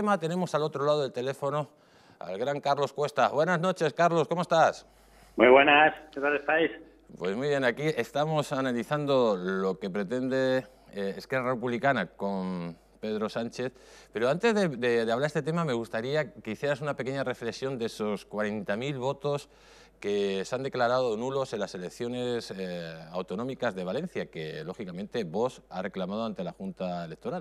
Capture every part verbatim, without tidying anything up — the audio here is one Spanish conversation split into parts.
tema tenemos al otro lado del teléfono al gran Carlos Cuesta. Buenas noches, Carlos, ¿cómo estás? Muy buenas, ¿qué tal estáis? Pues muy bien, aquí estamos analizando lo que pretende eh, Esquerra Republicana con Pedro Sánchez, pero antes de, de, de hablar de este tema me gustaría que hicieras una pequeña reflexión de esos cuarenta mil votos que se han declarado nulos en las elecciones eh, autonómicas de Valencia, que lógicamente Vox ha reclamado ante la Junta Electoral.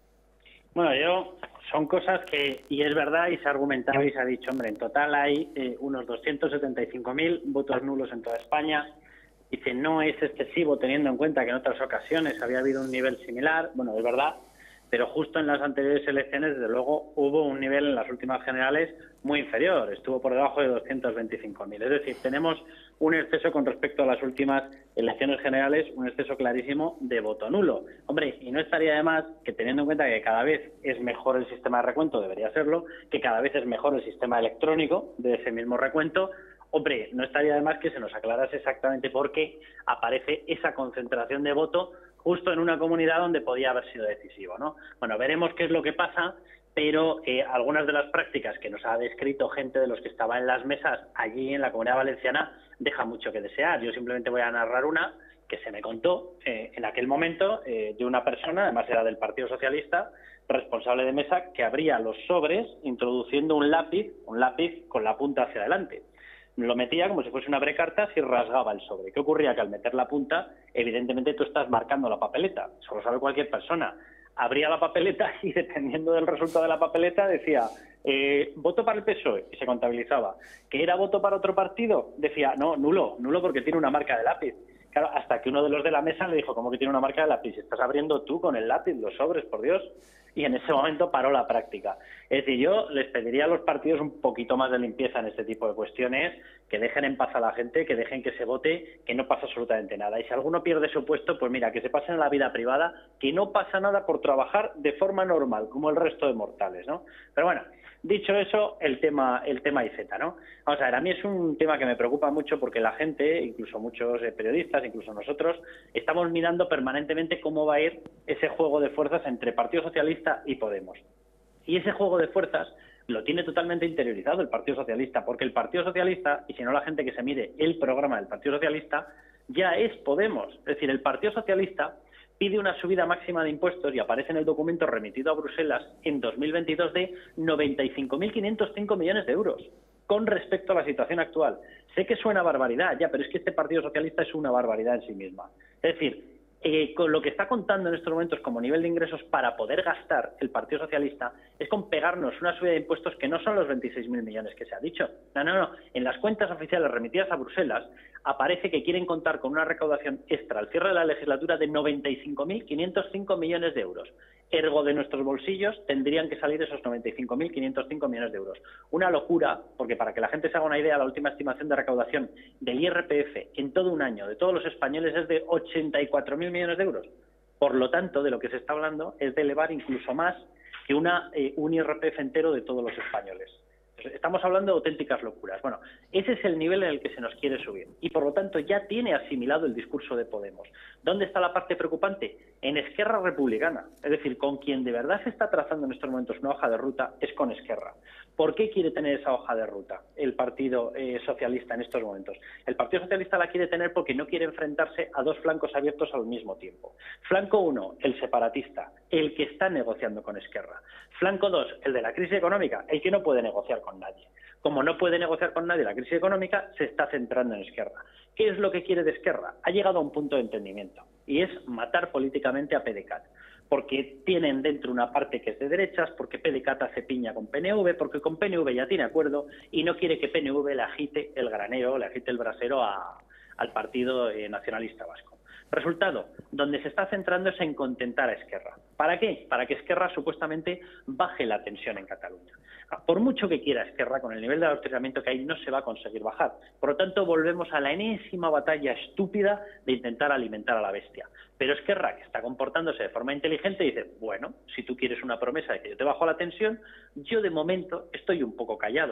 Bueno, yo, son cosas que, y es verdad, y se ha argumentado y se ha dicho, hombre, en total hay eh, unos doscientos setenta y cinco mil votos nulos en toda España. Dice, no es excesivo teniendo en cuenta que en otras ocasiones había habido un nivel similar. Bueno, es verdad, pero justo en las anteriores elecciones, desde luego, hubo un nivel en las últimas generales muy inferior, estuvo por debajo de doscientos veinticinco mil. Es decir, tenemos un exceso con respecto a las últimas elecciones generales, un exceso clarísimo de voto nulo. Hombre, y no estaría de más que, teniendo en cuenta que cada vez es mejor el sistema de recuento, debería serlo, que cada vez es mejor el sistema electrónico de ese mismo recuento, hombre, no estaría de más que se nos aclarase exactamente por qué aparece esa concentración de voto justo en una comunidad donde podía haber sido decisivo, ¿no? Bueno, veremos qué es lo que pasa, pero eh, algunas de las prácticas que nos ha descrito gente de los que estaba en las mesas allí en la Comunidad Valenciana deja mucho que desear. Yo simplemente voy a narrar una que se me contó eh, en aquel momento eh, de una persona, además era del Partido Socialista, responsable de mesa, que abría los sobres introduciendo un lápiz, un lápiz con la punta hacia adelante. Lo metía como si fuese una brecartas y rasgaba el sobre. ¿Qué ocurría? Que al meter la punta, evidentemente tú estás marcando la papeleta. Eso lo sabe cualquier persona. Abría la papeleta y, dependiendo del resultado de la papeleta, decía eh, voto para el P S O E y se contabilizaba. ¿Que era voto para otro partido? Decía, no, nulo, nulo porque tiene una marca de lápiz. Claro, hasta que uno de los de la mesa le dijo, ¿cómo que tiene una marca de lápiz? Estás abriendo tú con el lápiz los sobres, por Dios. Y en ese momento paró la práctica. Es decir, yo les pediría a los partidos un poquito más de limpieza en este tipo de cuestiones, que dejen en paz a la gente, que dejen que se vote, que no pasa absolutamente nada. Y si alguno pierde su puesto, pues mira, que se pasen a la vida privada, que no pasa nada por trabajar de forma normal, como el resto de mortales, ¿no? Pero bueno, dicho eso, el tema el tema I Z, ¿no? Vamos a ver, a mí es un tema que me preocupa mucho porque la gente, incluso muchos eh, periodistas, incluso nosotros, estamos mirando permanentemente cómo va a ir ese juego de fuerzas entre Partido Socialista y Podemos. Y ese juego de fuerzas lo tiene totalmente interiorizado el Partido Socialista, porque el Partido Socialista, y si no la gente que se mire el programa del Partido Socialista, ya es Podemos. Es decir, el Partido Socialista pide una subida máxima de impuestos, y aparece en el documento remitido a Bruselas en dos mil veintidós, de noventa y cinco mil quinientos cinco millones de euros con respecto a la situación actual. Sé que suena barbaridad, ya, pero es que este Partido Socialista es una barbaridad en sí misma. Es decir, eh, con lo que está contando en estos momentos como nivel de ingresos para poder gastar el Partido Socialista es con pegarnos una subida de impuestos que no son los veintiséis mil millones que se ha dicho. No, no, no. En las cuentas oficiales remitidas a Bruselas aparece que quieren contar con una recaudación extra al cierre de la legislatura de noventa y cinco mil quinientos cinco millones de euros. Ergo, de nuestros bolsillos tendrían que salir esos noventa y cinco mil quinientos cinco millones de euros. Una locura, porque para que la gente se haga una idea, la última estimación de recaudación del I R P F en todo un año de todos los españoles es de ochenta y cuatro mil millones de euros. Por lo tanto, de lo que se está hablando es de elevar incluso más que una, eh, un I R P F entero de todos los españoles. Estamos hablando de auténticas locuras. Bueno, ese es el nivel en el que se nos quiere subir y, por lo tanto, ya tiene asimilado el discurso de Podemos. ¿Dónde está la parte preocupante? En Esquerra Republicana. Es decir, con quien de verdad se está trazando en estos momentos una hoja de ruta es con Esquerra. ¿Por qué quiere tener esa hoja de ruta el Partido eh, Socialista en estos momentos? El Partido Socialista la quiere tener porque no quiere enfrentarse a dos flancos abiertos al mismo tiempo. Flanco uno, el separatista, el que está negociando con Esquerra. Flanco dos, el de la crisis económica, el que no puede negociar con nadie. Como no puede negociar con nadie la crisis económica, se está centrando en Esquerra. ¿Qué es lo que quiere de Esquerra? Ha llegado a un punto de entendimiento, y es matar políticamente a P D C A T. Porque tienen dentro una parte que es de derechas, porque P D C A T hace piña con P N V, porque con P N V ya tiene acuerdo y no quiere que P N V le agite el granero, le agite el brasero a, al Partido eh, Nacionalista Vasco. Resultado, donde se está centrando es en contentar a Esquerra. ¿Para qué? Para que Esquerra supuestamente baje la tensión en Cataluña. Por mucho que quiera Esquerra, con el nivel de adoctrinamiento que hay, no se va a conseguir bajar. Por lo tanto, volvemos a la enésima batalla estúpida de intentar alimentar a la bestia. Pero Esquerra, que está comportándose de forma inteligente, dice, bueno, si tú quieres una promesa de que yo te bajo la tensión, yo de momento estoy un poco callado.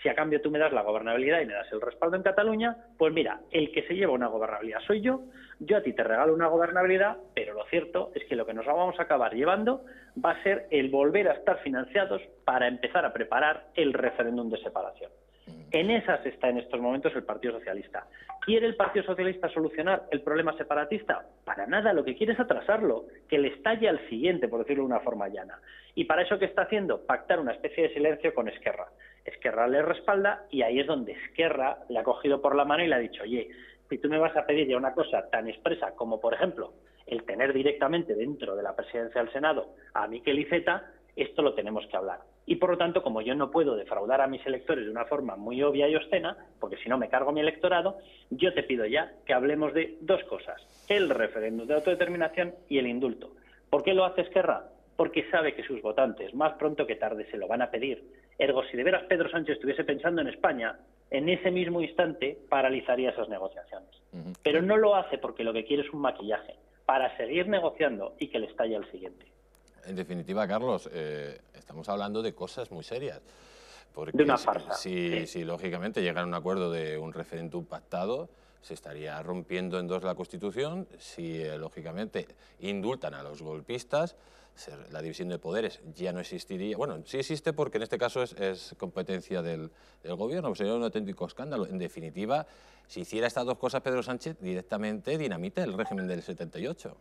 Si a cambio tú me das la gobernabilidad y me das el respaldo en Cataluña, pues mira, el que se lleva una gobernabilidad soy yo, yo a ti te regalo una gobernabilidad, pero lo cierto es que lo que nos vamos a acabar llevando va a ser el volver a estar financiados para empezar a preparar el referéndum de separación. En esas está en estos momentos el Partido Socialista. ¿Quiere el Partido Socialista solucionar el problema separatista? Para nada, lo que quiere es atrasarlo, que le estalle al siguiente, por decirlo de una forma llana. ¿Y para eso qué está haciendo? Pactar una especie de silencio con Esquerra. Esquerra le respalda y ahí es donde Esquerra le ha cogido por la mano y le ha dicho, oye, si tú me vas a pedir ya una cosa tan expresa como, por ejemplo, el tener directamente dentro de la presidencia del Senado a Miquel Iceta, esto lo tenemos que hablar. Y por lo tanto, como yo no puedo defraudar a mis electores de una forma muy obvia y obscena, porque si no me cargo mi electorado, yo te pido ya que hablemos de dos cosas, el referéndum de autodeterminación y el indulto. ¿Por qué lo hace Esquerra? Porque sabe que sus votantes, más pronto que tarde, se lo van a pedir. Ergo, si de veras Pedro Sánchez estuviese pensando en España, en ese mismo instante paralizaría esas negociaciones. Uh-huh. Pero no lo hace porque lo que quiere es un maquillaje, para seguir negociando y que le estalle al siguiente. En definitiva, Carlos, eh, estamos hablando de cosas muy serias. Porque de una farsa. Si, sí. si, lógicamente, llegan a un acuerdo de un referéndum pactado, se estaría rompiendo en dos la Constitución. Si, eh, lógicamente, indultan a los golpistas, la división de poderes ya no existiría. Bueno, sí existe porque en este caso es, es competencia del, del gobierno, pues sería un auténtico escándalo. En definitiva, si hiciera estas dos cosas Pedro Sánchez, directamente dinamita el régimen del setenta y ocho.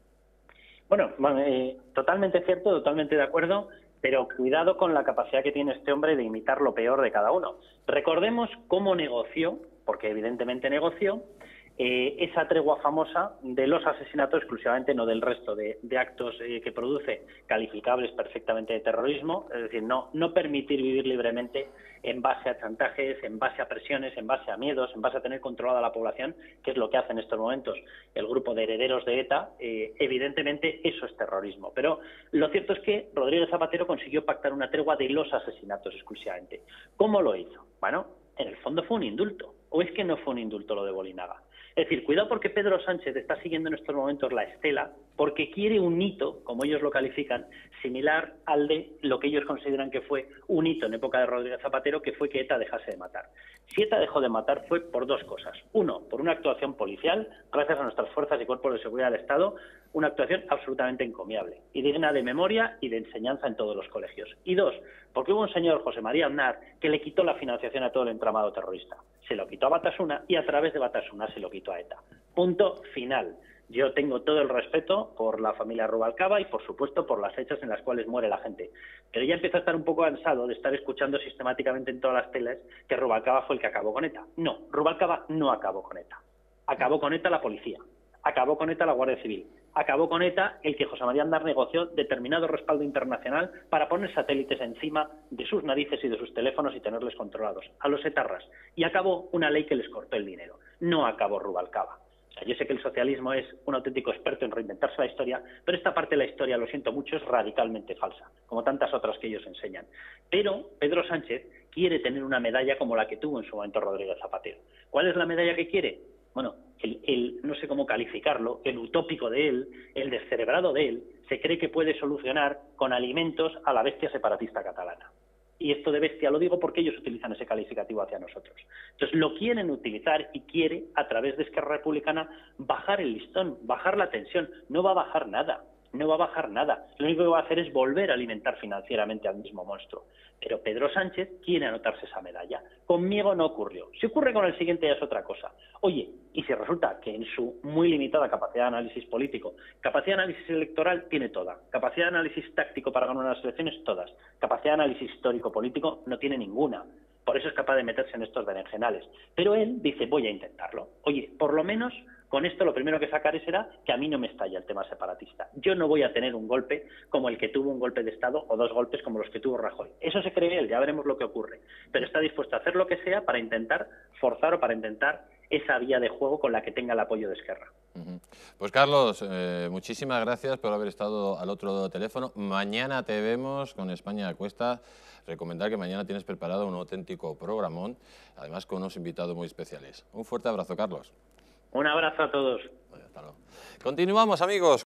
Bueno, eh, totalmente cierto, totalmente de acuerdo, pero cuidado con la capacidad que tiene este hombre de imitar lo peor de cada uno. Recordemos cómo negoció, porque evidentemente negoció, eh, esa tregua famosa de los asesinatos exclusivamente, no del resto de, de actos eh, que produce, calificables perfectamente de terrorismo, es decir, no, no permitir vivir libremente en base a chantajes, en base a presiones, en base a miedos, en base a tener controlada la población, que es lo que hace en estos momentos el grupo de herederos de ETA. Eh, evidentemente eso es terrorismo, pero lo cierto es que Rodríguez Zapatero consiguió pactar una tregua de los asesinatos exclusivamente. ¿Cómo lo hizo? Bueno, en el fondo fue un indulto, o es que no fue un indulto lo de Bolinaga. Es decir, cuidado porque Pedro Sánchez está siguiendo en estos momentos la estela porque quiere un hito, como ellos lo califican, similar al de lo que ellos consideran que fue un hito en época de Rodríguez Zapatero, que fue que ETA dejase de matar. Si ETA dejó de matar fue por dos cosas. Uno, por una actuación policial, gracias a nuestras fuerzas y cuerpos de seguridad del Estado, una actuación absolutamente encomiable y digna de memoria y de enseñanza en todos los colegios. Y dos, porque hubo un señor, José María Aznar, que le quitó la financiación a todo el entramado terrorista. Se lo quitó a Batasuna y a través de Batasuna se lo quitó a ETA. Punto final. Yo tengo todo el respeto por la familia Rubalcaba y, por supuesto, por las fechas en las cuales muere la gente. Pero ya empiezo a estar un poco cansado de estar escuchando sistemáticamente en todas las teles que Rubalcaba fue el que acabó con ETA. No, Rubalcaba no acabó con ETA. Acabó con ETA la policía. Acabó con ETA la Guardia Civil. Acabó con ETA el que José María Aznar negoció determinado respaldo internacional para poner satélites encima de sus narices y de sus teléfonos y tenerles controlados, a los etarras. Y acabó una ley que les cortó el dinero. No acabó Rubalcaba. O sea, yo sé que el socialismo es un auténtico experto en reinventarse la historia, pero esta parte de la historia, lo siento mucho, es radicalmente falsa, como tantas otras que ellos enseñan. Pero Pedro Sánchez quiere tener una medalla como la que tuvo en su momento Rodríguez Zapatero. ¿Cuál es la medalla que quiere? Bueno, el, el, no sé cómo calificarlo, el utópico de él, el descerebrado de él, se cree que puede solucionar con alimentos a la bestia separatista catalana. Y esto de bestia lo digo porque ellos utilizan ese calificativo hacia nosotros. Entonces lo quieren utilizar y quiere, a través de Esquerra Republicana, bajar el listón, bajar la tensión. No va a bajar nada, no va a bajar nada. Lo único que va a hacer es volver a alimentar financieramente al mismo monstruo. Pero Pedro Sánchez quiere anotarse esa medalla. Conmigo no ocurrió. Si ocurre con el siguiente ya es otra cosa. Oye, y si resulta que en su muy limitada capacidad de análisis político, capacidad de análisis electoral tiene toda, capacidad de análisis táctico para ganar unas elecciones todas, capacidad de análisis histórico-político no tiene ninguna. Por eso es capaz de meterse en estos berenjenales. Pero él dice, voy a intentarlo. Oye, por lo menos con esto lo primero que sacaré será que a mí no me estalla el tema separatista. Yo no voy a tener un golpe como el que tuvo un golpe de Estado o dos golpes como los que tuvo Rajoy. Eso se cree él, ya veremos lo que ocurre. Pero está dispuesto a hacer lo que sea para intentar forzar o para intentar esa vía de juego con la que tenga el apoyo de Esquerra. Uh-huh. Pues Carlos, eh, muchísimas gracias por haber estado al otro teléfono. Mañana te vemos con España a Cuesta. Recomendar que mañana tienes preparado un auténtico programón, además con unos invitados muy especiales. Un fuerte abrazo, Carlos. Un abrazo a todos. Hasta luego. Continuamos, amigos.